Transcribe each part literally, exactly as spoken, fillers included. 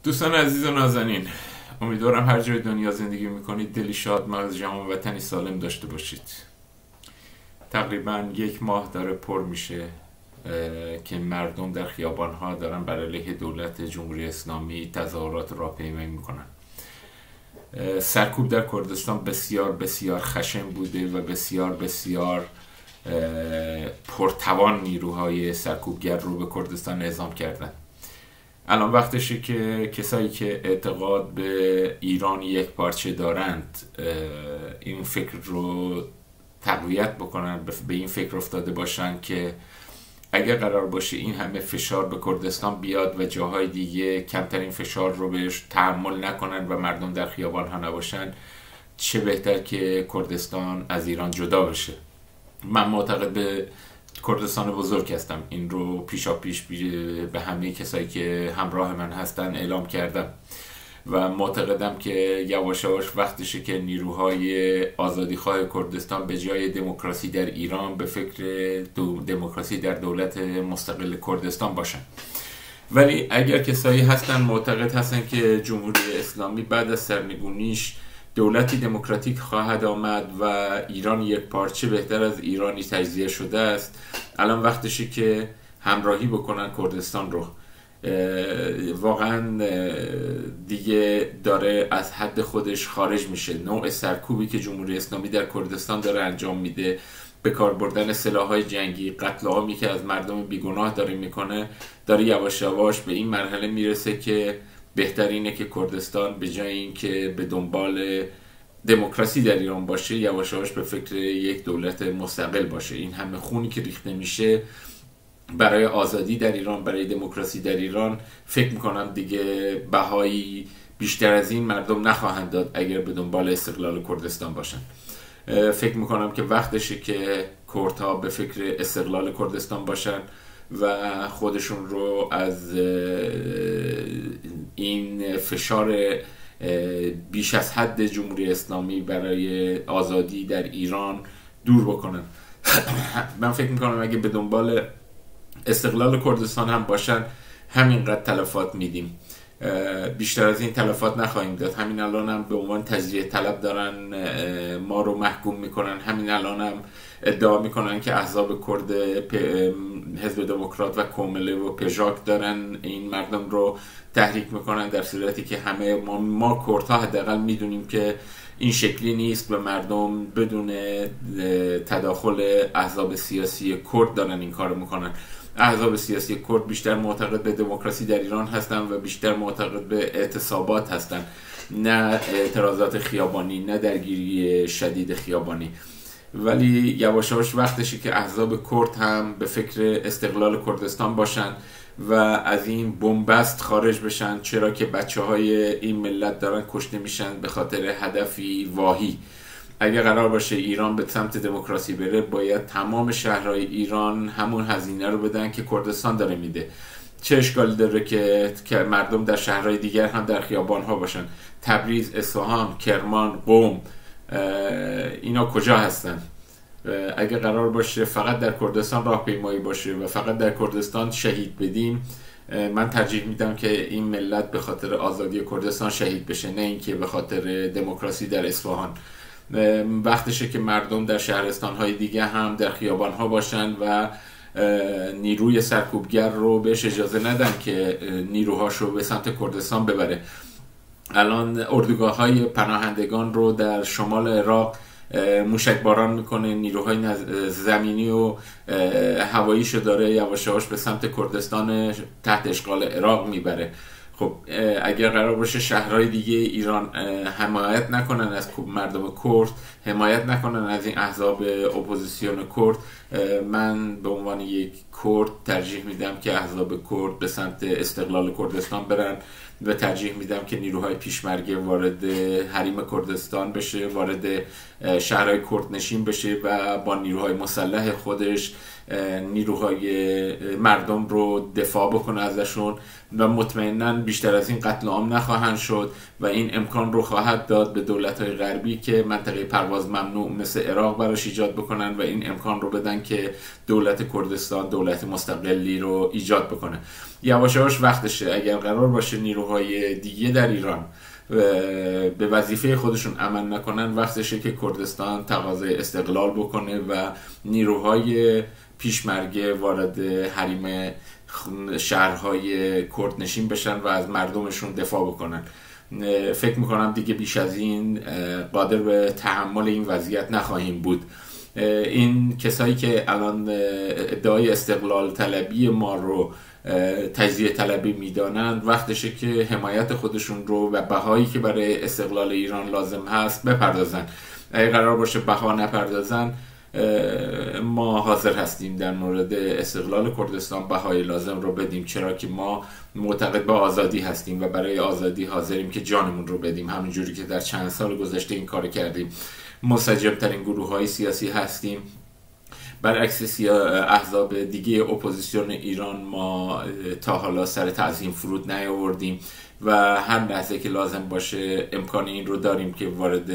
دوستان عزیز و نازنین، امیدوارم هر جای دنیا زندگی میکنید دلی شاد، مغز جمع و وطنی سالم داشته باشید. تقریبا یک ماه داره پر میشه که مردم در خیابانها دارن بر علیه دولت جمهوری اسلامی تظاهرات راهپیمایی میکنن. سرکوب در کردستان بسیار بسیار خشن بوده و بسیار بسیار پرتوان نیروهای سرکوبگر رو به کردستان اعزام کردن. الان وقتشه که کسایی که اعتقاد به ایران یک پارچه دارند این فکر رو تقویت بکنن، به این فکر افتاده باشن که اگر قرار باشه این همه فشار به کردستان بیاد و جاهای دیگه کمترین فشار رو بهش تحمل نکنن و مردم در خیابان ها نباشن، چه بهتر که کردستان از ایران جدا بشه. من معتقد به کردستان بزرگ هستم، این رو پیشا پیش به همه کسایی که همراه من هستن اعلام کردم و معتقدم که یواش یواش وقتشه که نیروهای آزادیخواه کردستان به جای دموکراسی در ایران به فکر دموکراسی در دولت مستقل کردستان باشن. ولی اگر کسایی هستن معتقد هستن که جمهوری اسلامی بعد از سرنگونیش دولتی دموکراتیک خواهد آمد و ایران یک پارچه بهتر از ایرانی تجزیه شده است، الان وقتشه که همراهی بکنن کردستان رو. واقعا دیگه داره از حد خودش خارج میشه. نوع سرکوبی که جمهوری اسلامی در کردستان داره انجام میده، به کار بردن سلاح‌های جنگی، قتل عامی که از مردم بیگناه داره میکنه، داره یواش یواش به این مرحله میرسه که بهترینه که کردستان به جای اینکه به دنبال دموکراسی در ایران باشه، یواش یواش به فکر یک دولت مستقل باشه. این همه خونی که ریخته میشه برای آزادی در ایران، برای دموکراسی در ایران، فکر میکنم دیگه بهایی بیشتر از این مردم نخواهند داد اگر به دنبال استقلال کردستان باشن. فکر میکنم که وقتشه که کردها به فکر استقلال کردستان باشن و خودشون رو از این فشار بیش از حد جمهوری اسلامی برای آزادی در ایران دور بکنن. من فکر میکنم اگه به دنبال استقلال کردستان هم باشن همینقدر تلفات میدیم، بیشتر از این تلفات نخواهیم داد. همین الان هم به عنوان تجزیه طلب دارن ما رو محکوم میکنن، همین الان هم ادعا میکنن که احزاب کرد، حزب دموکرات و کومله و پژاک دارن این مردم رو تحریک میکنن، در صورتی که همه ما, ما کردها حداقل میدونیم که این شکلی نیست و مردم بدون تداخل احزاب سیاسی کرد دارن این کارو میکنن. احزاب سیاسی کرد بیشتر معتقد به دموکراسی در ایران هستن و بیشتر معتقد به اعتصابات هستن، نه اعتراضات خیابانی، نه درگیری شدید خیابانی. ولی یواش یواش وقتشه که احزاب کرد هم به فکر استقلال کردستان باشن و از این بنبست خارج بشن، چرا که بچه های این ملت دارن کشته میشن به خاطر هدفی واهی. اگر قرار باشه ایران به سمت دموکراسی بره، باید تمام شهرهای ایران همون هزینه رو بدن که کردستان داره میده. چه اشکالی داره که که مردم در شهرهای دیگر هم در خیابان‌ها باشن؟ تبریز، اصفهان، کرمان، قم، اینا کجا هستن؟ اگر قرار باشه فقط در کردستان راهپیمایی باشه و فقط در کردستان شهید بدیم، من ترجیح میدم که این ملت به خاطر آزادی کردستان شهید بشه، نه اینکه به خاطر دموکراسی در اصفهان. وقتشه که مردم در شهرستان‌های دیگه هم در خیابان‌ها باشن و نیروی سرکوبگر رو بهش اجازه ندن که نیروهاشو به سمت کردستان ببره. الان اردوگاه‌های پناهندگان رو در شمال عراق موشک باران میکنه، نیروهای زمینی و هواییشو داره یواش یواش به سمت کردستان تحت اشغال عراق میبره. خب اگر قرار باشه شهرهای دیگه ایران حمایت نکنن از مردم کرد، حمایت نکنن از این احزاب اپوزیسیون کرد، من به عنوان یک کرد ترجیح میدم که احزاب کرد به سمت استقلال کردستان برن و ترجیح میدم که نیروهای پیشمرگه وارد حریم کردستان بشه، وارد شهرهای کردنشین بشه و با نیروهای مسلح خودش نیروهای مردم رو دفاع بکنه ازشون و مطمئناً بیشتر از این قتل عام نخواهند شد و این امکان رو خواهد داد به دولت‌های غربی که منطقه پرواز ممنوع مثل عراق براش ایجاد بکنن و این امکان رو بدن که دولت کردستان دولت مستقلی رو ایجاد بکنه. یواش یواش وقتشه. اگر قرار باشه نیروهای دیگه در ایران به وظیفه خودشون عمل نکنن، وقتشه که کردستان تقاضای استقلال بکنه و نیروهای پیشمرگه وارد حریم شهرهای کردنشین بشن و از مردمشون دفاع بکنن. فکر میکنم دیگه بیش از این قادر به تحمل این وضعیت نخواهیم بود. این کسایی که الان ادعای استقلال طلبی ما رو تجزیه طلبی میدانند، وقتشه که حمایت خودشون رو و بهایی که برای استقلال ایران لازم هست بپردازن. اگه قرار باشه بها نپردازن، ما حاضر هستیم در مورد استقلال کردستان بهای لازم رو بدیم، چرا که ما معتقد به آزادی هستیم و برای آزادی حاضریم که جانمون رو بدیم، همونجوری که در چند سال گذشته این کار کردیم. منسجم ترین گروه های سیاسی هستیم. برعکس احزاب دیگه اپوزیسیون ایران ما تا حالا سر تعظیم فرود نیاوردیم و هر لحظه که لازم باشه امکان این رو داریم که وارد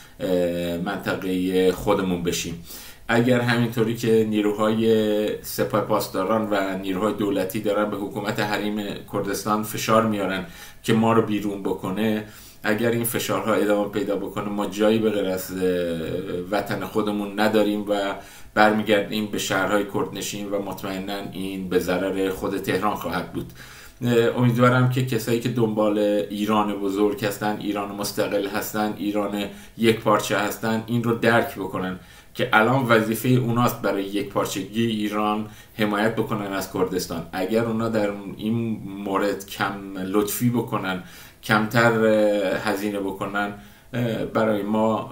منطقه خودمون بشیم. اگر همینطوری که نیروهای سپاه پاسداران و نیروهای دولتی دارن به حکومت حریم کردستان فشار میارن که ما رو بیرون بکنه، اگر این فشارها ادامه پیدا بکنه، ما جایی به غیر از وطن خودمون نداریم و برمیگردیم به شهرهای کردنشین و مطمئناً این به ضرر خود تهران خواهد بود. امیدوارم که کسایی که دنبال ایران بزرگ هستن، ایران مستقل هستن، ایران یک پارچه هستن، این رو درک بکنن که الان وظیفه اوناست برای یک پارچگی ایران حمایت بکنن از کردستان. اگر اونا در این مورد کم لطفی بکنن، کمتر هزینه بکنن، برای ما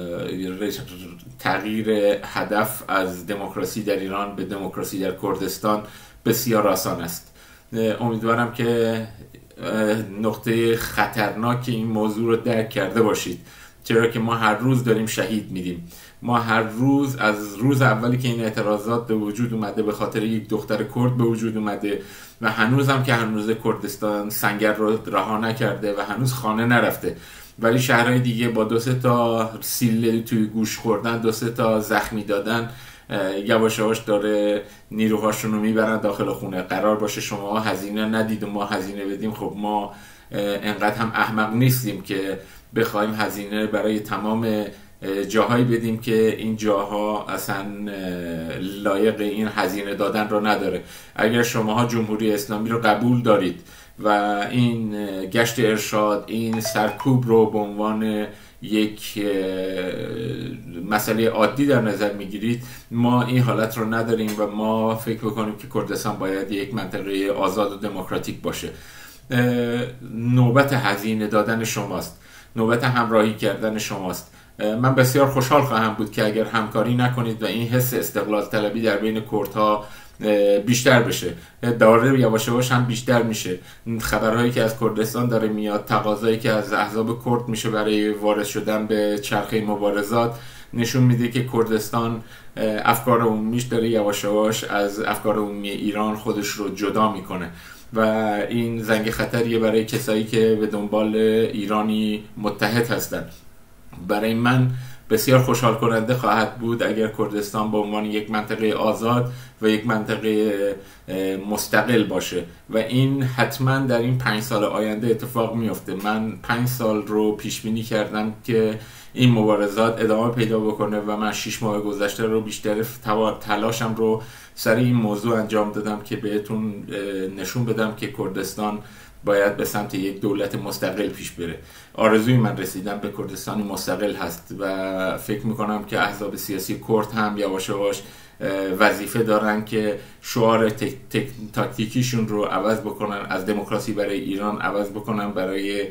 تغییر هدف از دموکراسی در ایران به دموکراسی در کردستان بسیار آسان است. امیدوارم که نقطه خطرناک این موضوع رو درک کرده باشید، چرا که ما هر روز داریم شهید میدیم. ما هر روز از روز اولی که این اعتراضات به وجود اومده به خاطر یک دختر کرد به وجود اومده و هنوز هم که هنوز کردستان سنگر رو رها نکرده و هنوز خانه نرفته، ولی شهرهای دیگه با دو سه تا سیل توی گوش خوردن، دو سه تا زخمی دادن، یواش یواش داره نیروهاشون رو میبرن داخل خونه. قرار باشه شما هزینه ندید و ما هزینه بدیم. خب ما انقدر هم احمق نیستیم که بخوایم هزینه برای تمام جاهایی بدیم که این جاها اصلا لایق این هزینه دادن رو نداره. اگر شماها جمهوری اسلامی رو قبول دارید و این گشت ارشاد، این سرکوب رو به عنوان یک مسئله عادی در نظر میگیرید، ما این حالت رو نداریم و ما فکر بکنیم که کردستان باید یک منطقه آزاد و دموکراتیک باشه. نوبت هزینه دادن شماست، نوبت همراهی کردن شماست. من بسیار خوشحال خواهم بود که اگر همکاری نکنید و این حس استقلال طلبی در بین کردها بیشتر بشه. داره یواش یواش هم بیشتر میشه. خبرهایی که از کردستان داره میاد، تقاضایی که از احزاب کرد میشه برای وارد شدن به چرخه مبارزات، نشون میده که کردستان افکار عمومیش داره یواش یواش از افکار عمومی ایران خودش رو جدا میکنه و این زنگ خطریه برای کسایی که به دنبال ایرانی متحد هستن. برای من بسیار خوشحال کننده خواهد بود اگر کردستان به عنوان یک منطقه آزاد و یک منطقه مستقل باشه و این حتما در این پنج سال آینده اتفاق میفته. من پنج سال رو پیش بینی کردم که این مبارزات ادامه پیدا بکنه و من شش ماه گذشته رو بیشتر تلاشم رو سر این موضوع انجام دادم که بهتون نشون بدم که کردستان باید به سمت یک دولت مستقل پیش بره. آرزوی من رسیدن به کردستانی مستقل هست و فکر میکنم که احزاب سیاسی کرد هم یواش یواش وظیفه دارن که شعار تک تک تاکتیکیشون رو عوض بکنن، از دموکراسی برای ایران عوض بکنن برای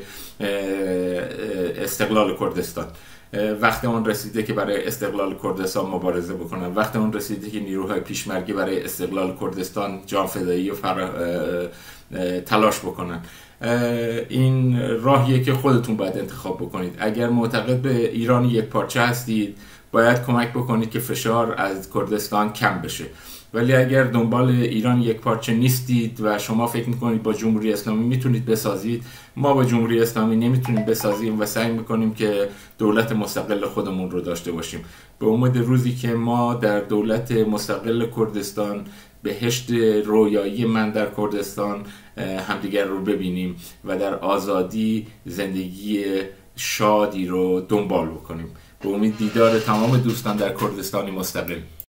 استقلال کردستان. وقت اون رسیده که برای استقلال کردستان مبارزه بکنن. وقت اون رسیده که نیروهای پیشمرگی برای استقلال کردستان جان فدایی و فرا... تلاش بکنن. این راهیه که خودتون باید انتخاب بکنید. اگر معتقد به ایران یک پارچه هستید، باید کمک بکنید که فشار از کردستان کم بشه. ولی اگر دنبال ایران یک پارچه نیستید و شما فکر میکنید با جمهوری اسلامی میتونید بسازید، ما با جمهوری اسلامی نمیتونیم بسازیم و سعی میکنیم که دولت مستقل خودمون رو داشته باشیم. به امید روزی که ما در دولت مستقل کردستان، بهشت رویایی من در کردستان، همدیگر رو ببینیم و در آزادی زندگی شادی رو دنبال بکنیم. به امید دیدار تمام دوستان در کردستانی مستقل.